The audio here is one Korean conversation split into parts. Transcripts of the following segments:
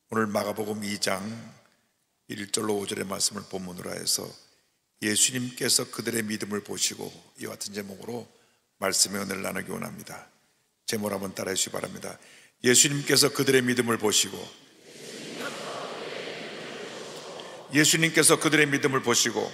오늘 마가복음 2장 1절로 5절의 말씀을 본문으로 해서 예수님께서 그들의 믿음을 보시고 이와 같은 제목으로 말씀의 은혜를 나누기 원합니다. 제목을 한번 따라해 주시기 바랍니다. 예수님께서 그들의 믿음을 보시고, 예수님께서 그들의 믿음을 보시고.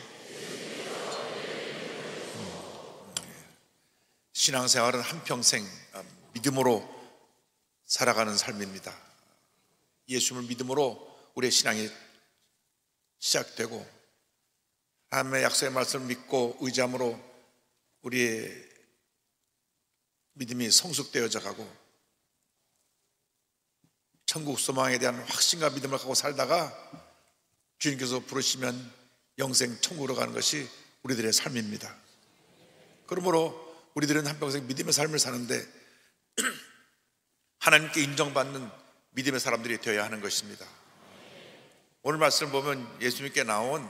신앙생활은 한평생 믿음으로 살아가는 삶입니다. 예수님을 믿음으로 우리의 신앙이 시작되고, 하나님의 약속의 말씀을 믿고 의지함으로 우리의 믿음이 성숙되어져 가고, 천국 소망에 대한 확신과 믿음을 갖고 살다가 주님께서 부르시면 영생 천국으로 가는 것이 우리들의 삶입니다. 그러므로 우리들은 한평생 믿음의 삶을 사는데 하나님께 인정받는 믿음의 사람들이 되어야 하는 것입니다. 오늘 말씀을 보면 예수님께 나온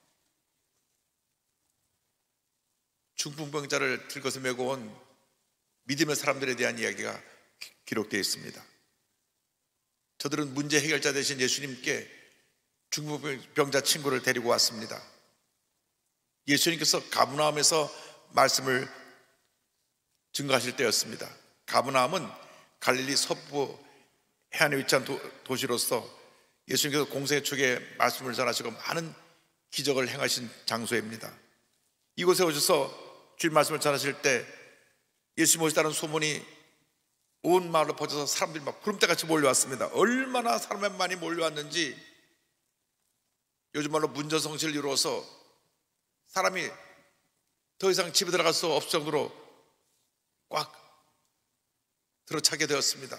중풍병자를 들것에 메고 온 믿음의 사람들에 대한 이야기가 기록되어 있습니다. 저들은 문제 해결자 되신 예수님께 중풍병자 친구를 데리고 왔습니다. 예수님께서 가브나움에서 말씀을 증거하실 때였습니다. 가브나움은 갈릴리 서부 해안에 위치한 도시로서 예수님께서 공생의 초기에 말씀을 전하시고 많은 기적을 행하신 장소입니다. 이곳에 오셔서 주님 말씀을 전하실 때 예수님 오시다는 소문이 온 마을로 퍼져서 사람들이 막 구름대같이 몰려왔습니다. 얼마나 사람이 많이 몰려왔는지 요즘 말로 문전성시를 이루어서 사람이 더 이상 집에 들어갈 수 없을 정도로 꽉 들어차게 되었습니다.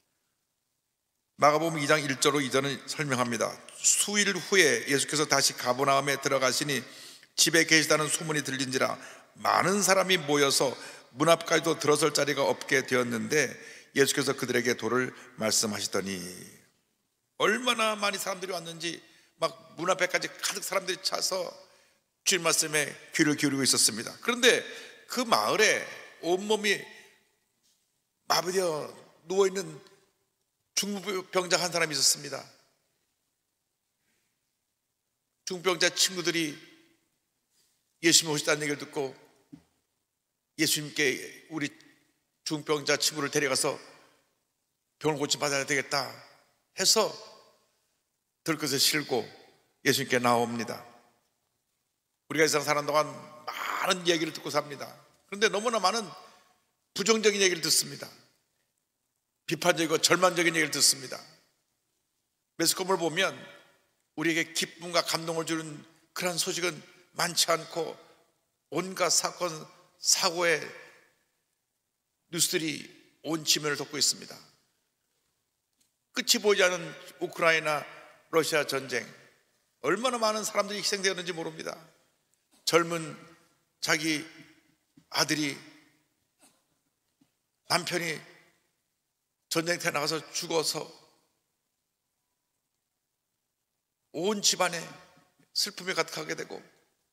마가복음 2장 1절로 2절은 설명합니다. 수일 후에 예수께서 다시 가버나움에 들어가시니 집에 계시다는 소문이 들린지라 많은 사람이 모여서 문 앞까지도 들어설 자리가 없게 되었는데 예수께서 그들에게 도를 말씀하시더니, 얼마나 많이 사람들이 왔는지 막 문 앞에까지 가득 사람들이 차서 주님 말씀에 귀를 기울이고 있었습니다. 그런데 그 마을에 온몸이 마비되어 누워있는 중풍병자 한 사람이 있었습니다. 중풍병자 친구들이 예수님 오시다는 얘기를 듣고 예수님께 우리 중풍병자 친구를 데려가서 병을 고침받아야 되겠다 해서 들것에 실고 예수님께 나옵니다. 우리가 이 세상 사는 동안 많은 이야기를 듣고 삽니다. 그런데 너무나 많은 부정적인 얘기를 듣습니다. 비판적이고 절망적인 얘기를 듣습니다. 매스컴을 보면 우리에게 기쁨과 감동을 주는 그런 소식은 많지 않고 온갖 사건, 사고의 뉴스들이 온 지면을 덮고 있습니다. 끝이 보이지 않는 우크라이나, 러시아 전쟁, 얼마나 많은 사람들이 희생되었는지 모릅니다. 젊은 자기 아들이, 남편이 전쟁터에 나가서 죽어서 온 집안에 슬픔이 가득하게 되고,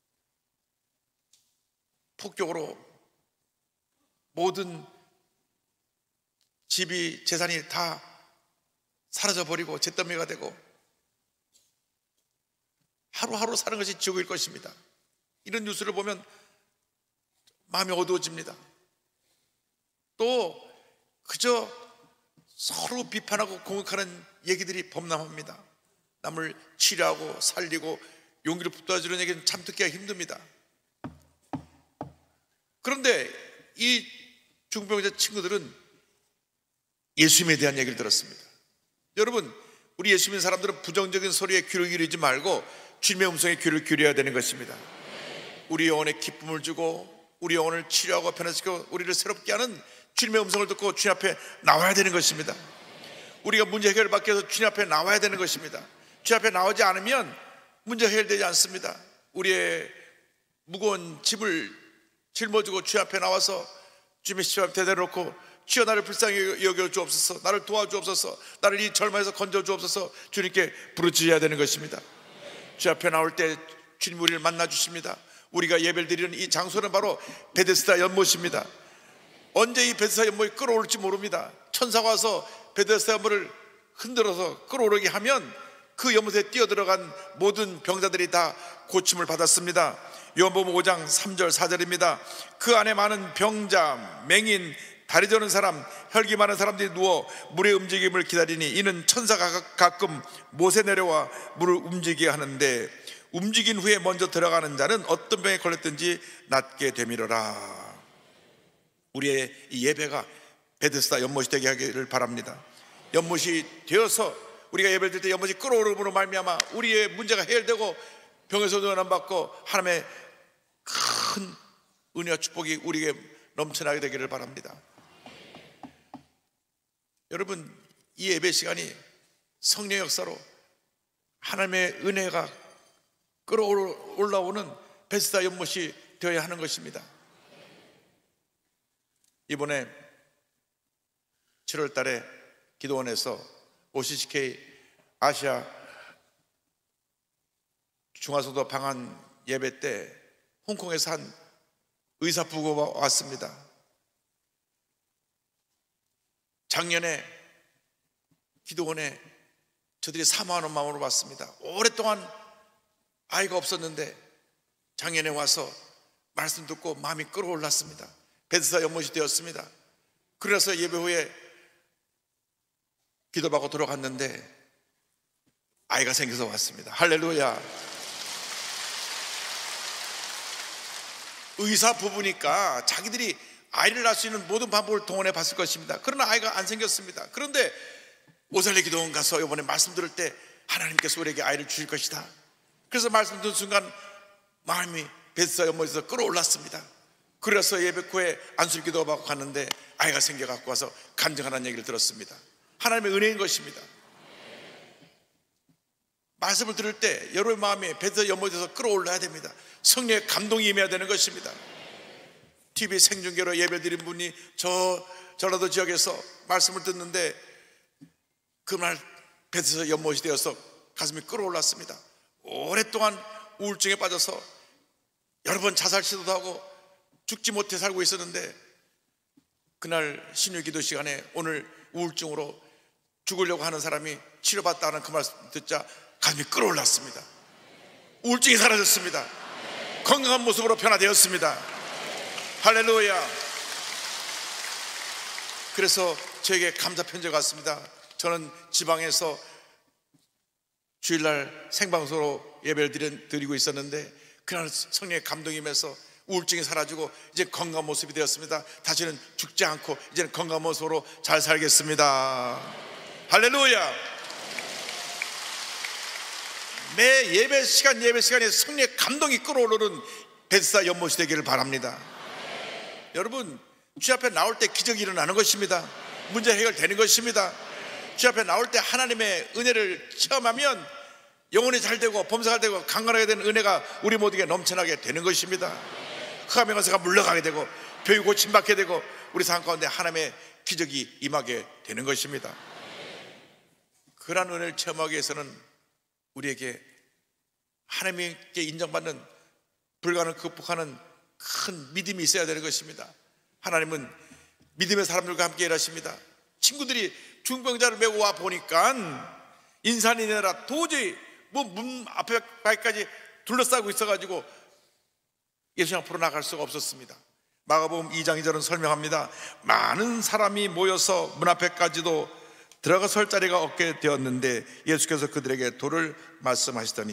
폭격으로 모든 집이, 재산이 다 사라져버리고 잿더미가 되고 하루하루 사는 것이 지옥일 것입니다. 이런 뉴스를 보면 마음이 어두워집니다. 또 그저 서로 비판하고 공격하는 얘기들이 범람합니다. 남을 치료하고 살리고 용기를 북돋아주는 얘기는 참 듣기가 힘듭니다. 그런데 이 중풍병자 친구들은 예수님에 대한 얘기를 들었습니다. 여러분, 우리 예수 믿는 사람들은 부정적인 소리에 귀를 기울이지 말고 주님의 음성에 귀를 기울여야 되는 것입니다. 우리 영혼에 기쁨을 주고 우리 영혼을 치료하고 변화시키고 우리를 새롭게 하는 주님의 음성을 듣고 주님 앞에 나와야 되는 것입니다. 우리가 문제 해결을 받기 위해서 주님 앞에 나와야 되는 것입니다. 주님 앞에 나오지 않으면 문제 해결되지 않습니다. 우리의 무거운 짐을 짊어지고 주님 앞에 나와서 주님의 십 앞에 대놓고, 주여 나를 불쌍히 여겨 주옵소서, 나를 도와주옵소서, 나를 이 절망에서 건져 주옵소서 주님께 부르짖어야 되는 것입니다. 주 앞에 나올 때 주님 우리를 만나 주십니다. 우리가 예배를 드리는 이 장소는 바로 베데스다 연못입니다. 언제 이 베데스다 연못이 끓어올지 모릅니다. 천사가 와서 베데스다 연못을 흔들어서 끌어오르게 하면 그 연못에 뛰어들어간 모든 병자들이 다 고침을 받았습니다. 요한복음 5장 3절 4절입니다. 그 안에 많은 병자, 맹인, 다리 저는 사람, 혈기 많은 사람들이 누워 물의 움직임을 기다리니 이는 천사가 가끔 못에 내려와 물을 움직이게 하는데 움직인 후에 먼저 들어가는 자는 어떤 병에 걸렸든지 낫게 되미러라. 우리의 이 예배가 베데스다 연못이 되게 하기를 바랍니다. 연못이 되어서 우리가 예배를 드릴 때 연못이 끓어오름으로 말미암아 우리의 문제가 해결되고 병에서 전환받고 하나님의 큰 은혜와 축복이 우리에게 넘쳐나게 되기를 바랍니다. 여러분, 이 예배 시간이 성령의 역사로 하나님의 은혜가 끌어올라오는 베데스다 연못이 되어야 하는 것입니다. 이번에 7월 달에 기도원에서 OCCK 아시아 중화소도 방한 예배 때 홍콩에서 한 의사 부부가 왔습니다. 작년에 기도원에 저들이 사모하는 마음으로 왔습니다. 오랫동안 아이가 없었는데 작년에 와서 말씀 듣고 마음이 끌어올랐습니다. 베데스다 연못이 되었습니다. 그래서 예배 후에 기도받고 돌아갔는데 아이가 생겨서 왔습니다. 할렐루야. 의사 부부니까 자기들이 아이를 낳을 수 있는 모든 방법을 동원해 봤을 것입니다. 그러나 아이가 안 생겼습니다. 그런데 오살레 기도원 가서 이번에 말씀 들을 때 하나님께서 우리에게 아이를 주실 것이다. 그래서 말씀 듣는 순간 마음이 베데스다 연못에서 끌어올랐습니다. 그래서 예배 후에 안술 기도 받고 갔는데 아이가 생겨 갖고 와서 간증하는 얘기를 들었습니다. 하나님의 은혜인 것입니다. 말씀을 들을 때 여러분의 마음이 베데스다 연못에서 끌어올라야 됩니다. 성령의 감동이 임해야 되는 것입니다. TV 생중계로 예배 드린 분이 전라도 지역에서 말씀을 듣는데 그날 베데스다 연못이 되어서 가슴이 끌어올랐습니다. 오랫동안 우울증에 빠져서 여러 번 자살 시도도 하고 죽지 못해 살고 있었는데 그날 신유기도 시간에 오늘 우울증으로 죽으려고 하는 사람이 치료받다는 그 말씀 듣자 가슴이 끌어올랐습니다. 우울증이 사라졌습니다. 건강한 모습으로 변화되었습니다. 할렐루야. 그래서 저에게 감사 편지가 왔습니다. 저는 지방에서 주일날 생방송으로 예배를 드리고 있었는데 그날 성령의 감동이 임해서 우울증이 사라지고 이제 건강한 모습이 되었습니다. 다시는 죽지 않고 이제는 건강한 모습으로 잘 살겠습니다. 할렐루야. 매 예배 시간에 성령의 감동이 끌어오르는 베데스다 연못이 되기를 바랍니다. 여러분, 주 앞에 나올 때 기적이 일어나는 것입니다. 문제 해결되는 것입니다. 주 앞에 나올 때 하나님의 은혜를 체험하면 영혼이 잘 되고 범사가 되고 강건하게 되는 은혜가 우리 모두에게 넘쳐나게 되는 것입니다. 흑암의 권세가 물러가게 되고 병이 고침받게 되고 우리 삶 가운데 하나님의 기적이 임하게 되는 것입니다. 그러한 은혜를 체험하기 위해서는 우리에게 하나님께 인정받는 불가능을 극복하는 큰 믿음이 있어야 되는 것입니다. 하나님은 믿음의 사람들과 함께 일하십니다. 친구들이 중병자를 메고 와 보니까 인산이내라 도저히 문 앞에 발까지 둘러싸고 있어가지고 예수님 앞으로 나갈 수가 없었습니다. 마가복음 2장 2절은 설명합니다. 많은 사람이 모여서 문 앞에까지도 들어가 설 자리가 없게 되었는데 예수께서 그들에게 도를 말씀하시더니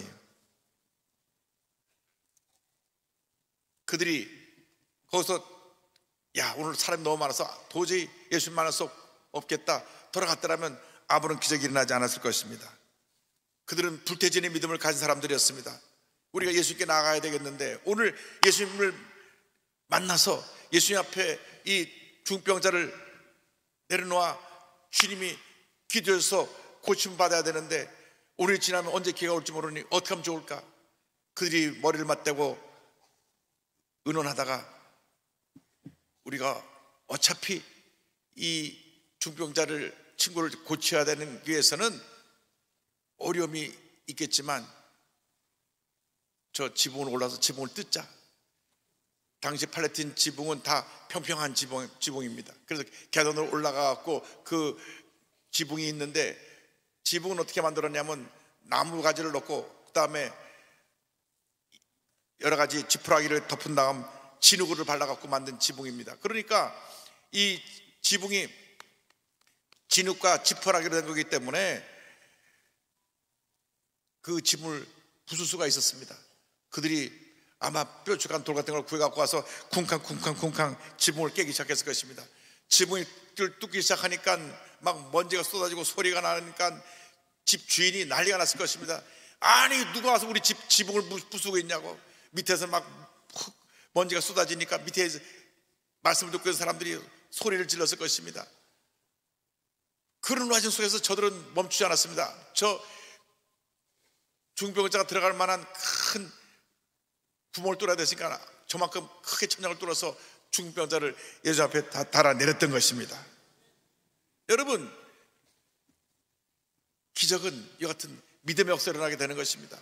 그들이 거기서 야 오늘 사람이 너무 많아서 도저히 예수님 만날 수 없겠다 돌아갔더라면 아무런 기적이 일어나지 않았을 것입니다. 그들은 불태진의 믿음을 가진 사람들이었습니다. 우리가 예수님께 나가야 되겠는데 오늘 예수님을 만나서 예수님 앞에 이 중병자를 내려놓아 주님이 기도해서 고침받아야 되는데 오늘 지나면 언제 기회가 올지 모르니 어떻게 하면 좋을까? 그들이 머리를 맞대고 의논하다가 우리가 어차피 이 중병자를 친구를 고쳐야 되는 위해서는 어려움이 있겠지만 저 지붕으로 올라서 지붕을 뜯자. 당시 팔레스틴 지붕은 다 평평한 지붕입니다. 그래서 계단으로 올라가고 그 지붕이 있는데 지붕은 어떻게 만들었냐면 나무 가지를 넣고 그 다음에 여러 가지 지푸라기를 덮은 다음 진흙을 발라갖고 만든 지붕입니다. 그러니까 이 지붕이 진흙과 지푸라기로 된 거기 때문에 그 지붕을 부술 수가 있었습니다. 그들이 아마 뾰족한 돌 같은 걸 구해갖고 와서 쿵쾅쿵쾅쿵쾅 지붕을 깨기 시작했을 것입니다. 지붕이 뚫기 시작하니까 막 먼지가 쏟아지고 소리가 나니까 집 주인이 난리가 났을 것입니다. 아니 누가 와서 우리 집 지붕을 부수고 있냐고. 밑에서 막 먼지가 쏟아지니까 밑에 말씀을 듣고 있는 사람들이 소리를 질렀을 것입니다. 그런 와중 속에서 저들은 멈추지 않았습니다. 저 중병자가 들어갈 만한 큰 구멍을 뚫어야 됐으니까 저만큼 크게 천장을 뚫어서 중병자를 예수 앞에 달아내렸던 것입니다. 여러분, 기적은 이와 같은 믿음의 역사를 일어나게 되는 것입니다.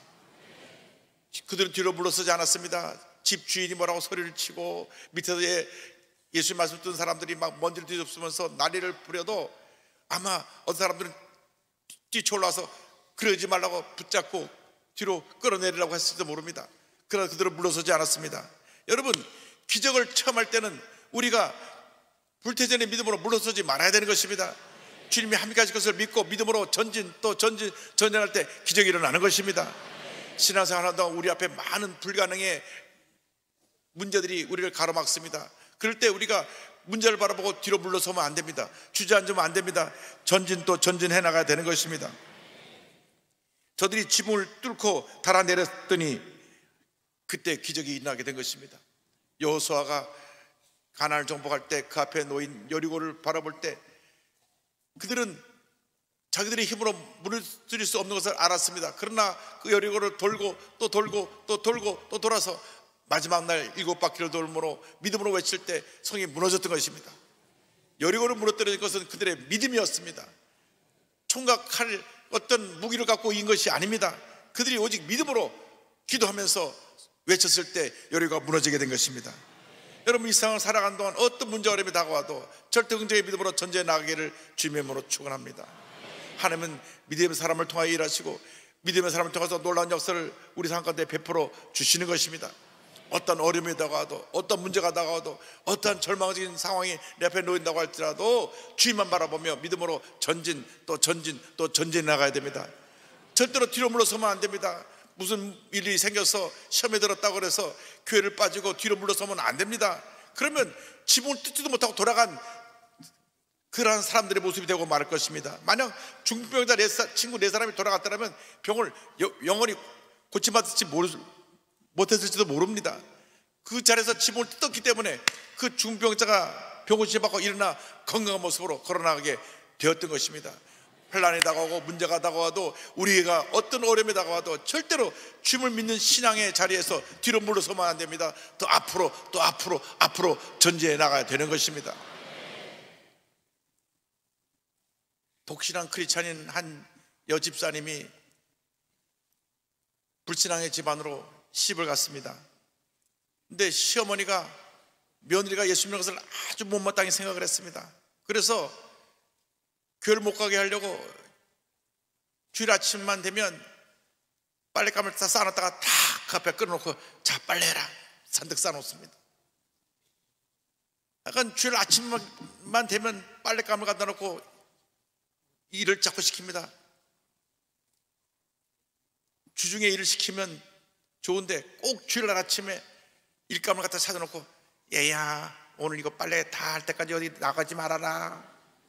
그들은 뒤로 물러서지 않았습니다. 집 주인이 뭐라고 소리를 치고 밑에서 예수의 말씀 듣는 사람들이 막 먼지를 뒤집으면서 난리를 부려도 아마 어떤 사람들은 뛰쳐올라서 그러지 말라고 붙잡고 뒤로 끌어내리라고 했을지도 모릅니다. 그러나 그들은 물러서지 않았습니다. 여러분, 기적을 체험할 때는 우리가 불태전의 믿음으로 물러서지 말아야 되는 것입니다. 주님이 한 가지 것을 믿고 믿음으로 전진할 때 기적이 일어나는 것입니다. 신앙생활 하는 동안 우리 앞에 많은 불가능의 문제들이 우리를 가로막습니다. 그럴 때 우리가 문제를 바라보고 뒤로 물러서면 안 됩니다. 주저앉으면 안 됩니다. 전진해 나가야 되는 것입니다. 저들이 지붕을 뚫고 달아내렸더니 그때 기적이 일어나게 된 것입니다. 여호수아가 가나안을 정복할 때 그 앞에 놓인 여리고를 바라볼 때 그들은 자기들의 힘으로 무너뜨릴 수 없는 것을 알았습니다. 그러나 그 여리고를 돌고 또 돌고 또 돌고 또 돌아서 마지막 날 7바퀴를 돌므로 믿음으로 외칠 때 성이 무너졌던 것입니다. 여리고를 무너뜨린 것은 그들의 믿음이었습니다. 총과 칼 어떤 무기를 갖고 이긴 것이 아닙니다. 그들이 오직 믿음으로 기도하면서 외쳤을 때 여리고가 무너지게 된 것입니다. 여러분, 이 세상을 살아가는 동안 어떤 문제 어려움이 다가와도 절대 긍정의 믿음으로 전제해 나가기를 주님의 이름으로 축원합니다. 하나님은 믿음의 사람을 통하여 일하시고 믿음의 사람을 통해서 놀라운 역사를 우리 삶 가운데 베풀어 주시는 것입니다. 어떤 어려움이 다가와도 어떤 문제가 다가와도 어떠한 절망적인 상황이 내 앞에 놓인다고 할지라도 주님만 바라보며 믿음으로 전진해 나가야 됩니다. 절대로 뒤로 물러서면 안 됩니다. 무슨 일이 생겨서 시험에 들었다고 해서 교회를 빠지고 뒤로 물러서면 안 됩니다. 그러면 지붕을 뜯지도 못하고 돌아간 그러한 사람들의 모습이 되고 말할 것입니다. 만약 중병자 친구 4사람이 돌아갔다면 병을 영원히 고침받을지 못했을지도 모릅니다. 그 자리에서 지붕을 뜯었기 때문에 그 중병자가 병을 치료받고 일어나 건강한 모습으로 걸어나가게 되었던 것입니다. 환난이 다가오고 문제가 다가와도 우리가 어떤 어려움이 다가와도 절대로 주님을 믿는 신앙의 자리에서 뒤로 물러서면 안 됩니다. 또 앞으로 전진해 나가야 되는 것입니다. 독실한 크리스찬인 한 여집사님이 불신앙의 집안으로 시집을 갔습니다. 근데 시어머니가 며느리가 예수 믿는 것을 아주 못마땅히 생각을 했습니다. 그래서 교회를 못 가게 하려고 주일 아침만 되면 빨랫감을 다 쌓아놨다가 다 그 앞에 끌어놓고 자 빨래해라 산득 쌓아놓습니다. 약간 주일 아침만 되면 빨랫감을 갖다 놓고 일을 자꾸 시킵니다. 주중에 일을 시키면 좋은데 꼭 주일날 아침에 일감을 갖다 찾아놓고 얘야 오늘 이거 빨래 다 할 때까지 어디 나가지 말아라.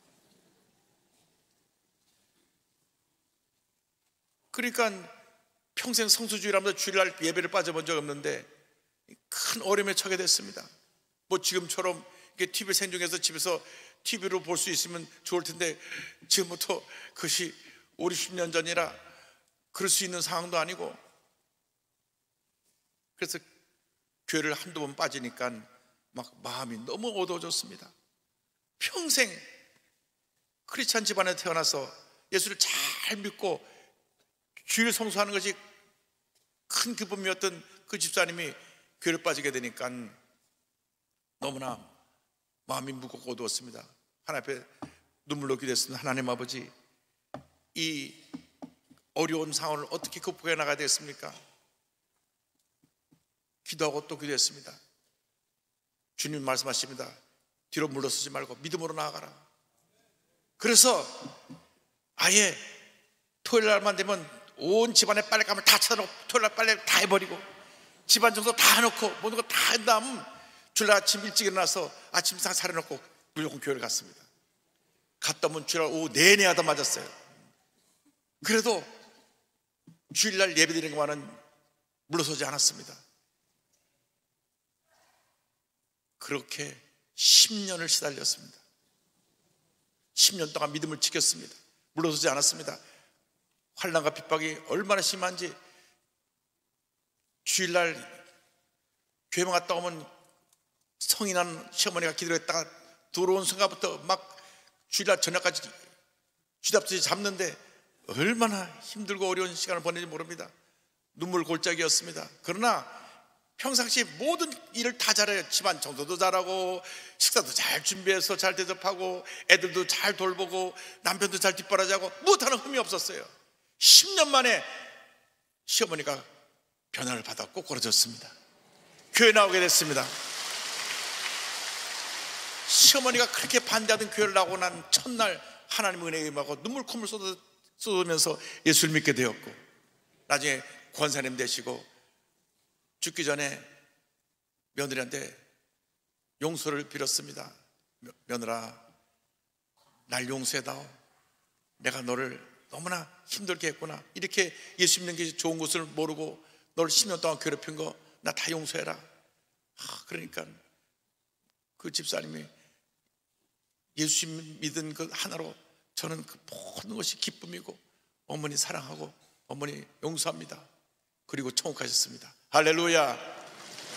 그러니까 평생 성수주의라면서 주일날 예배를 빠져본 적 없는데 큰 어려움에 처하게 됐습니다. 뭐 지금처럼 TV 생중에서 집에서 TV로 볼 수 있으면 좋을 텐데 지금부터 그것이 5, 60년 전이라 그럴 수 있는 상황도 아니고, 그래서 교회를 한두 번 빠지니까 막 마음이 너무 어두워졌습니다. 평생 크리스찬 집안에 태어나서 예수를 잘 믿고 주일 성수하는 것이 큰 기쁨이었던 그 집사님이 교회를 빠지게 되니까 너무나 마음이 무겁고 어두웠습니다. 하나님 앞에 눈물로 기도했습니다. 하나님 아버지, 이 어려운 상황을 어떻게 극복해 나가야 되겠습니까? 기도하고 또 기도했습니다. 주님 말씀하십니다. 뒤로 물러서지 말고 믿음으로 나아가라. 그래서 아예 토요일 날만 되면 온 집안에 빨랫감을 다 찾아놓고 토요일 날 빨래 다 해버리고 집안 청소 다 해놓고 모든 거 다 한 다음 주일날 아침 일찍 일어나서 아침 상 차려놓고 무조건 교회를 갔습니다. 갔다 오면 주일날 오후 내내 하다 맞았어요. 그래도 주일날 예배드리는 것만은 물러서지 않았습니다. 그렇게 10년을 시달렸습니다. 10년 동안 믿음을 지켰습니다. 물러서지 않았습니다. 환난과 핍박이 얼마나 심한지 주일날 교회만 갔다 오면 성인한 시어머니가 기도했다가 들어온 순간부터 막 주일날 저녁까지 쥐잡듯이 잡는데 얼마나 힘들고 어려운 시간을 보내는지 모릅니다. 눈물 골짜기였습니다. 그러나 평상시 모든 일을 다 잘해요. 집안 청소도 잘하고 식사도 잘 준비해서 잘 대접하고 애들도 잘 돌보고 남편도 잘 뒷바라지하고 무엇하는 흠이 없었어요. 10년 만에 시어머니가 변화를 받아 꼬꾸라졌습니다. 교회 나오게 됐습니다. 시어머니가 그렇게 반대하던 교회를 나오고 난 첫날 하나님의 은혜에 임하고 눈물 콧물 쏟으면서 예수를 믿게 되었고 나중에 권사님 되시고 죽기 전에 며느리한테 용서를 빌었습니다. 며느라, 날 용서해다오. 내가 너를 너무나 힘들게 했구나. 이렇게 예수 믿는 게 좋은 것을 모르고 너를 10년 동안 괴롭힌 거 나 다 용서해라. 그러니까 그 집사님이 예수 믿은 그 하나로 저는 그 모든 것이 기쁨이고 어머니 사랑하고 어머니 용서합니다. 그리고 천국하셨습니다. 할렐루야.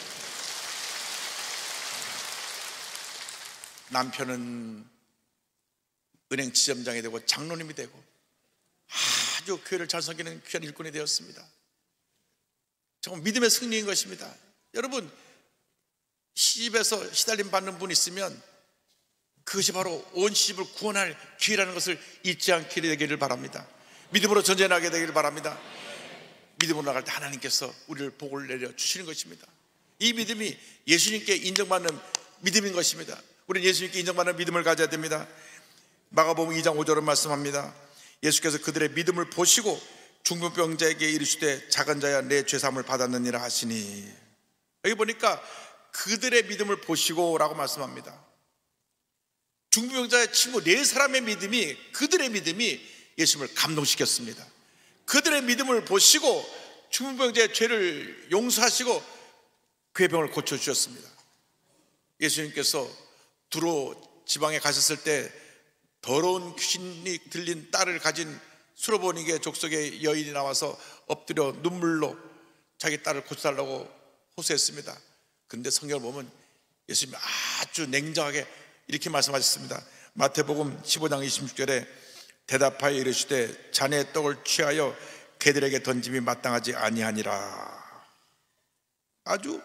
남편은 은행 지점장이 되고 장로님이 되고 아주 교회를 잘 섬기는 귀한 일꾼이 되었습니다. 정말 믿음의 승리인 것입니다. 여러분, 시집에서 시달림 받는 분 있으면 그것이 바로 온 시집을 구원할 기회라는 것을 잊지 않게 되기를 바랍니다. 믿음으로 전쟁하게 되기를 바랍니다. 믿음으로 나갈 때 하나님께서 우리를 복을 내려 주시는 것입니다. 이 믿음이 예수님께 인정받는 믿음인 것입니다. 우리는 예수님께 인정받는 믿음을 가져야 됩니다. 마가복음 2장 5절은 말씀합니다. 예수께서 그들의 믿음을 보시고 중풍병자에게 이르시되 작은 자야 내 죄사함을 받았느니라 하시니, 여기 보니까 그들의 믿음을 보시고 라고 말씀합니다. 중풍병자의 친구 네 사람의 믿음이, 그들의 믿음이 예수님을 감동시켰습니다. 그들의 믿음을 보시고 중풍병자의 죄를 용서하시고 그의 병을 고쳐주셨습니다. 예수님께서 두로 지방에 가셨을 때 더러운 귀신이 들린 딸을 가진 수로보니게 족속의 여인이 나와서 엎드려 눈물로 자기 딸을 고쳐달라고 호소했습니다. 근데 성경을 보면 예수님이 아주 냉정하게 이렇게 말씀하셨습니다. 마태복음 15장 26절에 대답하여 이르시되 자네의 떡을 취하여 개들에게 던짐이 마땅하지 아니하니라. 아주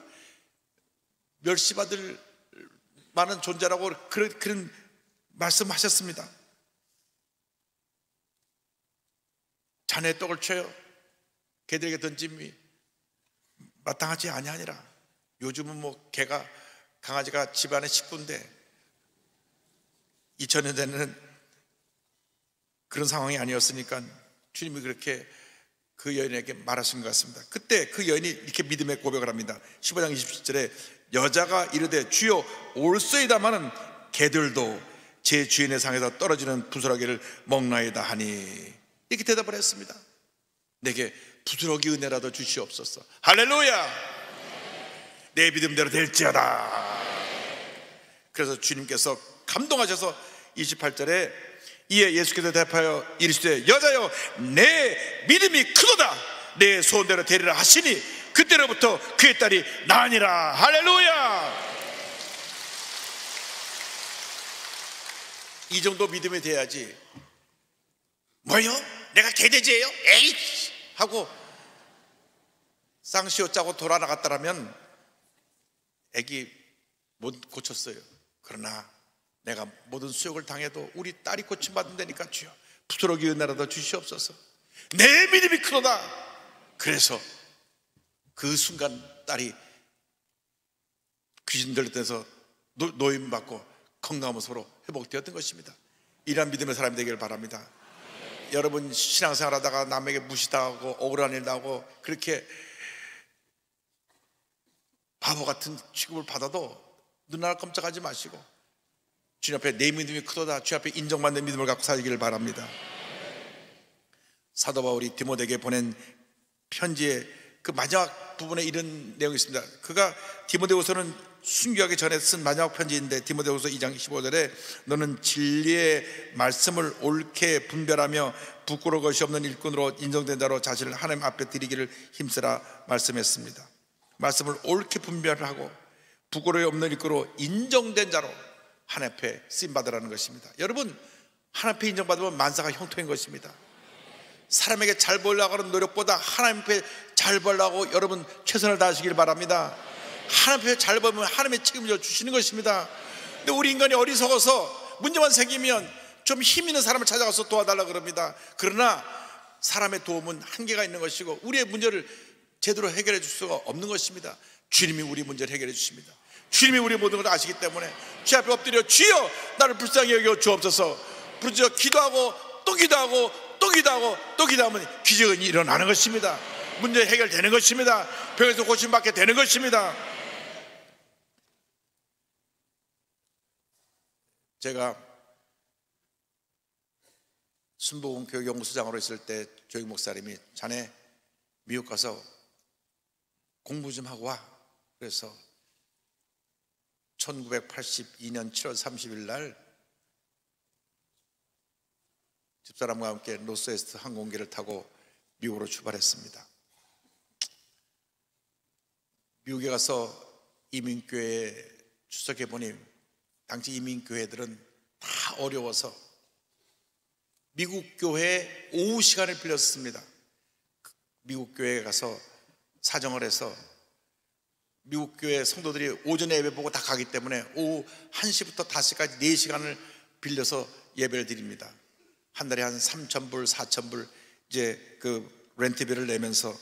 멸시받을 많은 존재라고 그런 말씀하셨습니다. 자네의 떡을 취하여 개들에게 던짐이 마땅하지 아니하니라. 요즘은 뭐 개가, 강아지가 집안의 식구인데 2000년 전에는 그런 상황이 아니었으니까 주님이 그렇게 그 여인에게 말하신 것 같습니다. 그때 그 여인이 이렇게 믿음의 고백을 합니다. 15장 27절에 여자가 이르되 주여 올소이다마는 개들도 제 주인의 상에서 떨어지는 부스러기를 먹나이다 하니, 이렇게 대답을 했습니다. 내게 부스러기 은혜라도 주시옵소서. 할렐루야. 내 믿음대로 될지어다. 그래서 주님께서 감동하셔서 28절에 이에 예수께서 대답하여 이르시되 여자여 내 믿음이 크도다 내 소원대로 되리라 하시니 그때로부터 그의 딸이 나으니라. 할렐루야. 이 정도 믿음이 돼야지 뭐요? 내가 개돼지예요? 에이 하고 쌍시옷 짜고 돌아나갔다라면 애기 못 고쳤어요. 그러나 내가 모든 수욕을 당해도 우리 딸이 고침받는다니까 주여 부스러기 은혜라도 주시옵소서. 내 믿음이 크도다. 그래서 그 순간 딸이 귀신 들렸대서 노임받고 건강하면 서로 회복되었던 것입니다. 이러한 믿음의 사람이 되기를 바랍니다. 여러분 신앙생활 하다가 남에게 무시당하고 억울한 일 당하고 그렇게 바보 같은 취급을 받아도 눈 하나 깜짝하지 마시고 주님 앞에 내 믿음이 크도다, 주 앞에 인정받는 믿음을 갖고 살기를 바랍니다. 사도 바울이 디모데에게 보낸 편지의 그 마지막 부분에 이런 내용이 있습니다. 그가 디모데후서는 순교하기 전에 쓴 마지막 편지인데 디모데후서 2장 15절에 너는 진리의 말씀을 옳게 분별하며 부끄러울 것이 없는 일꾼으로 인정된 자로 자신을 하나님 앞에 드리기를 힘쓰라 말씀했습니다. 말씀을 옳게 분별하고 부끄러움이 없는 일꾼으로 인정된 자로 하나님 앞에 쓰임받으라는 것입니다. 여러분 하나님 앞에 인정받으면 만사가 형통인 것입니다. 사람에게 잘 보이려고 하는 노력보다 하나님 앞에 잘 보려고 여러분 최선을 다하시길 바랍니다. 하나님 앞에 잘 보면 하나님의 책임을 주시는 것입니다. 근데 우리 인간이 어리석어서 문제만 생기면 좀 힘 있는 사람을 찾아가서 도와달라 그럽니다. 그러나 사람의 도움은 한계가 있는 것이고 우리의 문제를 제대로 해결해 줄 수가 없는 것입니다. 주님이 우리 문제를 해결해 주십니다. 주님이 우리의 모든 걸 아시기 때문에 주 앞에 엎드려 주여 나를 불쌍히 여겨 주옵소서 부르짖어 기도하고 또 기도하고 또 기도하고 또 기도하면 기적은 일어나는 것입니다. 문제 해결되는 것입니다. 병에서 고침받게 되는 것입니다. 제가 순복음 교육연구소장으로 있을 때 조익 목사님이 자네 미국 가서 공부 좀 하고 와. 그래서 1982년 7월 30일 날 집사람과 함께 노스웨스트 항공기를 타고 미국으로 출발했습니다. 미국에 가서 이민교회에 출석해 보니 당시 이민교회들은 다 어려워서 미국 교회에 오후 시간을 빌렸습니다. 미국 교회에 가서 사정을 해서 미국 교회 성도들이 오전에 예배 보고 다 가기 때문에 오후 1시부터 5시까지 4시간을 빌려서 예배를 드립니다. 한 달에 한 3,000불, 4,000불 이제 그 렌트비를 내면서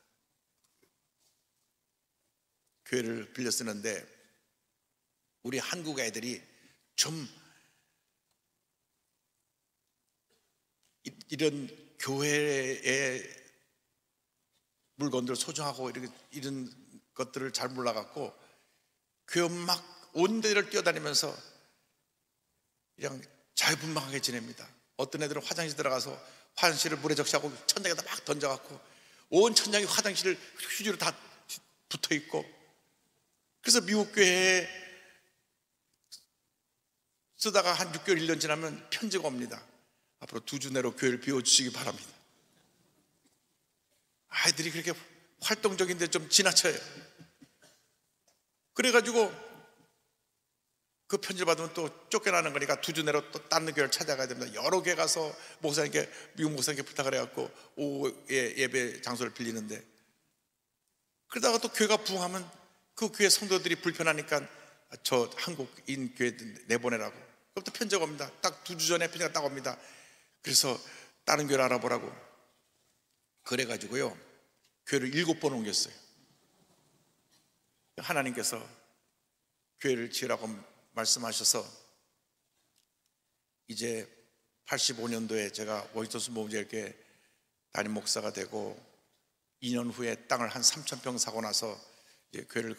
교회를 빌려 쓰는데 우리 한국 애들이 좀 이런 교회의 물건들을 소중하고 이런 것들을 잘 몰라갖고 교회 막 온 데를 뛰어다니면서 그냥 자유분방하게 지냅니다. 어떤 애들은 화장실 들어가서 화장실을 물에 적시하고 천장에다 막 던져갖고 온 천장이 화장실 휴지로 다 붙어있고 그래서 미국 교회에 쓰다가 한 6개월 1년 지나면 편지가 옵니다. 앞으로 2주 내로 교회를 비워주시기 바랍니다. 아이들이 그렇게 활동적인데 좀 지나쳐요. 그래가지고 그 편지를 받으면 또 쫓겨나는 거니까 2주 내로 또 다른 교회를 찾아가야 됩니다. 여러 개 가서 목사님께 미국 목사님께 부탁을 해갖고 오후에 예배 장소를 빌리는데 그러다가 또 교회가 부흥하면 그 교회 성도들이 불편하니까 저 한국인 교회 내보내라고. 그럼 또 편지가 옵니다. 딱 2주 전에 편지가 딱 옵니다. 그래서 다른 교회를 알아보라고. 그래가지고요 교회를 7번 옮겼어요. 하나님께서 교회를 지으라고 말씀하셔서 이제 85년도에 제가 워싱턴 순복음제일교회 담임 목사가 되고 2년 후에 땅을 한 3,000평 사고 나서 이제 교회를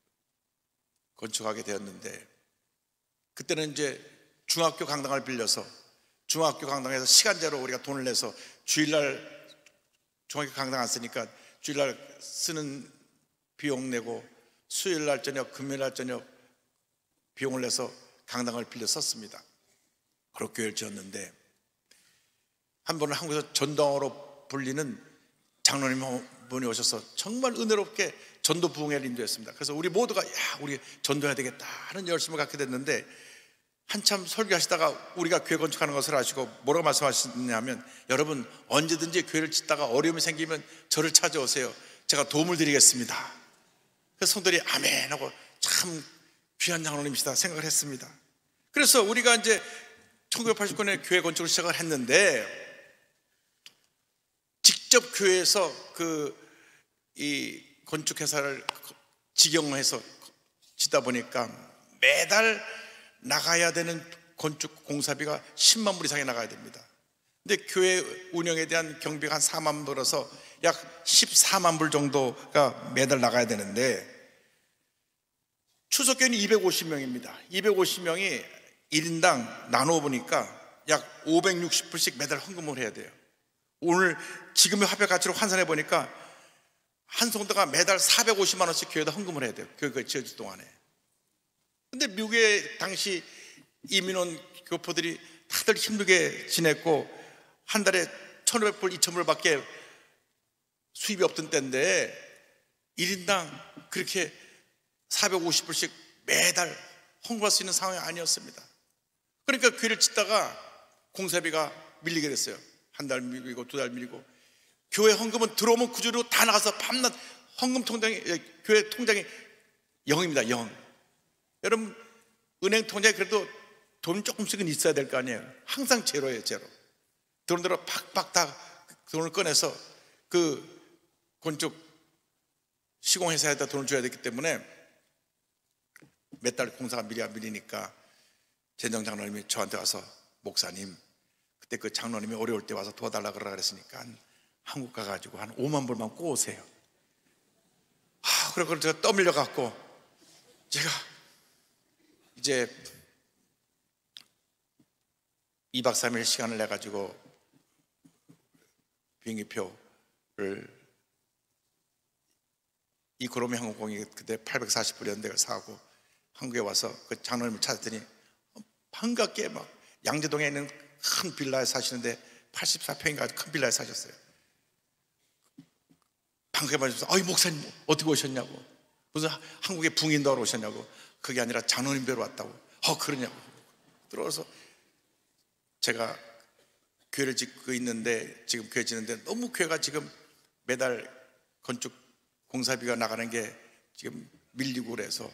건축하게 되었는데 그때는 이제 중학교 강당을 빌려서 중학교 강당에서 시간제로 우리가 돈을 내서 주일날 중학교 강당 안 쓰니까 주일날 쓰는 비용 내고 수요일날 저녁 금요일날 저녁 비용을 내서 강당을 빌려 썼습니다. 그렇게 교회를 지었는데 한 번은 한국에서 전도왕으로 불리는 장로님 분이 오셔서 정말 은혜롭게 전도 부흥회를 인도했습니다. 그래서 우리 모두가 우리 전도해야 되겠다 하는 열심을 갖게 됐는데 한참 설교하시다가 우리가 교회 건축하는 것을 아시고 뭐라고 말씀하시냐면 여러분 언제든지 교회를 짓다가 어려움이 생기면 저를 찾아오세요. 제가 도움을 드리겠습니다. 그래서 성도들이 아멘 하고 참 귀한 장로님이시다 생각을 했습니다. 그래서 우리가 이제 1989년에 교회 건축을 시작을 했는데 직접 교회에서 이 건축회사를 직영해서 짓다 보니까 매달 나가야 되는 건축 공사비가 10만 불 이상이 나가야 됩니다. 근데 교회 운영에 대한 경비가 한 4만 불어서 약 14만 불 정도가 매달 나가야 되는데, 추석교회는 250명입니다. 250명이 1인당 나누어 보니까 약 560불씩 매달 헌금을 해야 돼요. 오늘 지금의 화폐 가치로 환산해 보니까 한 성도가 매달 450만 원씩 교회에다 헌금을 해야 돼요. 교회가 지어질 동안에. 근데 미국의 당시 이민원 교포들이 다들 힘들게 지냈고 한 달에 1,500불, 2,000불 밖에 수입이 없던 때인데 1인당 그렇게 450불씩 매달 헌금할 수 있는 상황이 아니었습니다. 그러니까 교회를 짓다가 공사비가 밀리게 됐어요. 한 달 밀리고 2달 밀리고, 교회 헌금은 들어오면 그 주로 다 나가서 밤낮 헌금 통장이, 교회 통장이 0입니다. 0. 여러분, 은행 통장에 그래도 돈 조금씩은 있어야 될 거 아니에요. 항상 제로예요. 제로. 돈들어 팍팍 다 돈을 꺼내서 그 건축 시공회사에다 돈을 줘야 되기 때문에 몇 달 공사가 밀리니까 재정 장로님이 저한테 와서, 목사님, 그때 그 장로님이 어려울 때 와서 도와달라 그러라 그랬으니까 한국 가가지고 한 5만 불만 꼬으세요. 그래서 제가 떠밀려 갖고 제가 이제 2박 3일 시간을 내가지고 비행기표를 이코노미 항공공이 그때 840불이었는데 그걸 사고 한국에 와서 그 장로님을 찾았더니 반갑게 막 양재동에 있는 큰 빌라에 사시는데 84평인가 큰 빌라에 사셨어요. 반갑게 봐주셔서, 아이 목사님 어떻게 오셨냐고, 무슨 한국에 붕인도하러 오셨냐고. 그게 아니라 장로님 뵈러 왔다고. 그러냐고. 들어와서 제가 교회를 짓고 있는데, 지금 교회 짓는데 너무 교회가 지금 매달 건축 공사비가 나가는 게 지금 밀리고 그래서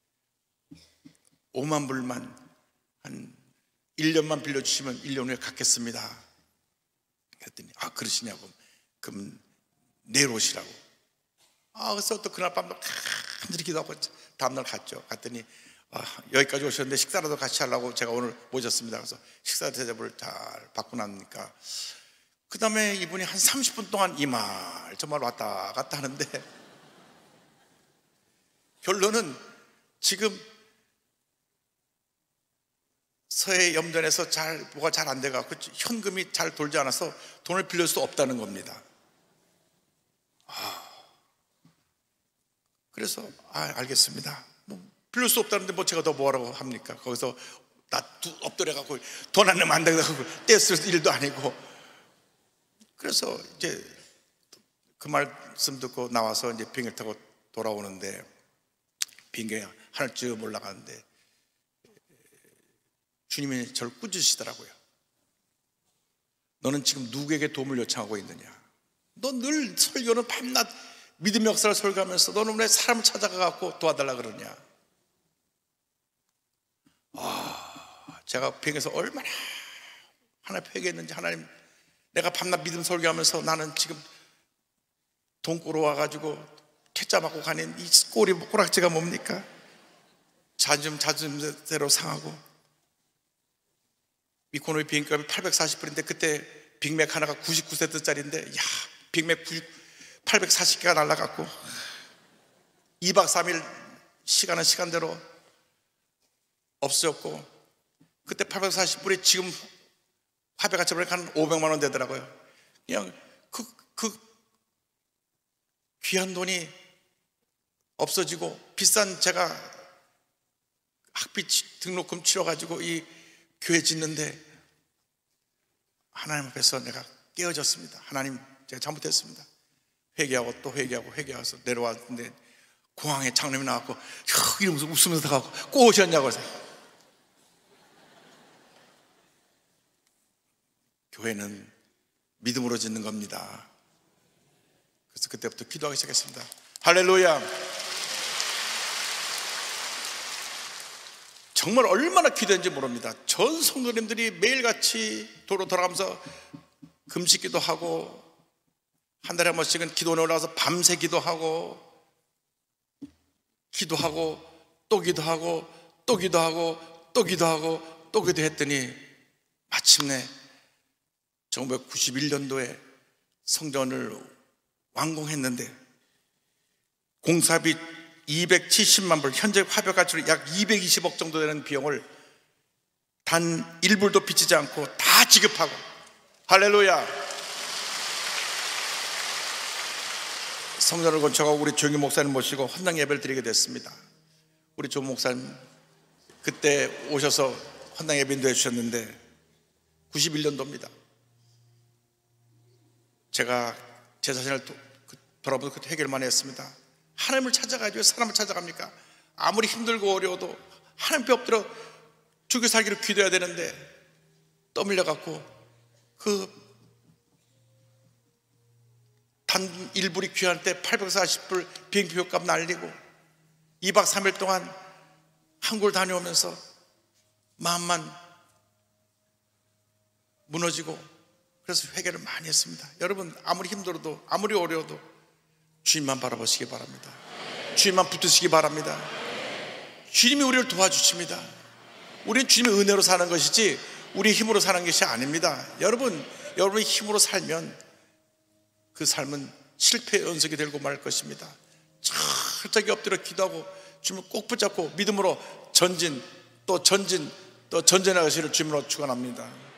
5만 불만 한 1년만 빌려주시면 1년 후에 갚겠습니다. 그랬더니 그러시냐고. 그럼 내일 오시라고. 그래서 또 그날 밤도 간절히 기도하고 다음날 갔죠. 갔더니 여기까지 오셨는데 식사라도 같이 하려고 제가 오늘 모셨습니다. 그래서 식사 대접을 잘 받고 나니까 그 다음에 이분이 한 30분 동안 이 말 저 말 왔다 갔다 하는데 결론은 지금 서해 염전에서 뭐가 잘 안 돼가지고 현금이 잘 돌지 않아서 돈을 빌릴 수 없다는 겁니다. 그래서 알겠습니다. 빌릴 수 없다는데 제가 더 뭐라고 합니까? 거기서 엎드려갖고 돈 안 내면 안 된다고 떼쓸 일도 아니고. 그래서 이제 그 말씀 듣고 나와서 이제 비행기 타고 돌아오는데 비행기가 하늘쯤 올라가는데 주님이 저를 꾸짖으시더라고요. 너는 지금 누구에게 도움을 요청하고 있느냐? 너 늘 설교는 밤낮 믿음의 역사를 설교하면서 너는 왜 사람을 찾아가갖고 도와달라 그러냐? 제가 비행기에서 얼마나 하나님 회개했는지, 하나님 내가 밤낮 믿음 설교하면서 나는 지금 돈 꾸러 와가지고 퇴짜 맞고 가는 이 꼬락지가 뭡니까? 자존심대로 상하고 이코노미 비행값이 840불인데 그때 빅맥 하나가 99세트짜리인데 빅맥 840개가 날라갔고 2박 3일 시간은 시간대로 없어졌고 그때 840불이 지금 화폐 가치 보니까 한 500만 원 되더라고요. 그냥 그 귀한 돈이 없어지고 비싼 제가 학비 등록금 치러가지고 이 교회 짓는데 하나님 앞에서 내가 깨어졌습니다. 하나님 제가 잘못했습니다. 회개하고 또 회개해서 내려왔는데 공항에 장로님이 나왔고 이러면서 웃으면서 가고 꼭 오셨냐고 해서 교회는 믿음으로 짓는 겁니다. 그래서 그때부터 기도하기 시작했습니다. 할렐루야. 정말 얼마나 기도했는지 모릅니다. 전 성도님들이 매일같이 도로 돌아가면서 금식기도 하고 한 달에 한 번씩은 기도원에 올라가서 밤새 기도하고 또 기도하고 또 기도하고 또 기도하고 또 기도했더니 마침내 1991년도에 성전을 완공했는데 공사비 270만 불, 현재 화폐 가치로 약 220억 정도 되는 비용을 단 1불도 비치지 않고 다 지급하고, 할렐루야. 성전을 건축하고 우리 조영기 목사님 모시고 헌당 예배를 드리게 됐습니다. 우리 조 목사님 그때 오셔서 헌당 예배 인도해 주셨는데 91년도입니다. 제가 제 자신을 돌아보면서 그때 해결만 했습니다. 하나님을 찾아가야죠. 사람을 찾아갑니까? 아무리 힘들고 어려워도 하나님 앞에 엎드려 죽여 살기로 기도해야 되는데 떠밀려갖고 그 단 1불이 귀한 때 840불 비행기표 값 날리고 2박 3일 동안 한국을 다녀오면서 마음만 무너지고, 그래서 회개를 많이 했습니다. 여러분, 아무리 힘들어도 아무리 어려워도 주님만 바라보시기 바랍니다. 주님만 붙으시기 바랍니다. 주님이 우리를 도와주십니다. 우리는 주님의 은혜로 사는 것이지 우리 힘으로 사는 것이 아닙니다. 여러분이 힘으로 살면 그 삶은 실패의 연속이 되고 말 것입니다. 철저하게 엎드려 기도하고 주님을 꼭 붙잡고 믿음으로 전진 또 전진하시기를 주님으로 축원합니다.